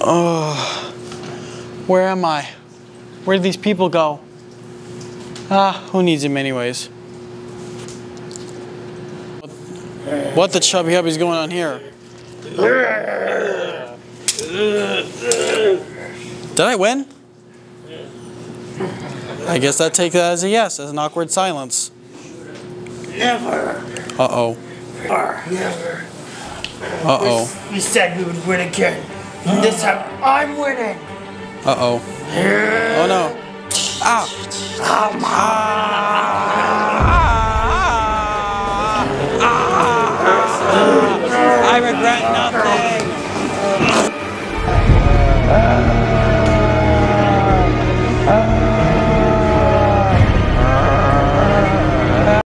Oh, where am I? Where did these people go? Who needs him anyways? What the chubby hubby's going on here? Did I win? I guess I take that as a yes, as an awkward silence. Never. Uh-oh. Never. Uh-oh. We said we would win again. And this time, I'm winning. Uh-oh. Oh, no. Ah! I regret nothing.